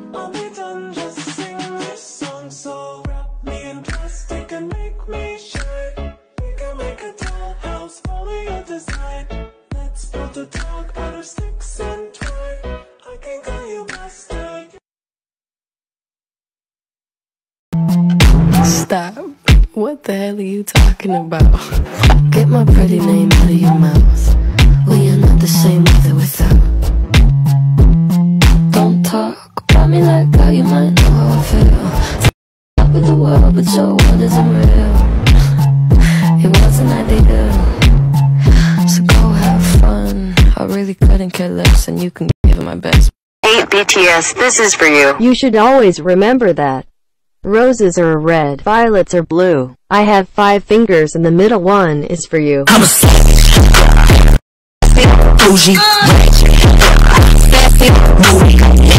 I'll be done just sing this song. So wrap me in plastic and make me shine. We can make a dollhouse follow your design. Let's build a dog out of sticks and twine. I can call you master. Stop. What the hell are you talking about? Get my pretty name out of your mouth. We are not the same with or without. Don't talk about me like how you might know how I feel. Up with the world, but your world isn't real. It wasn't ideal. So go have fun. I really couldn't care less, and you can give it my best. Hey BTS, this is for you. You should always remember that. Roses are red, violets are blue. I have 5 fingers and the middle one is for you. I'm a bougie,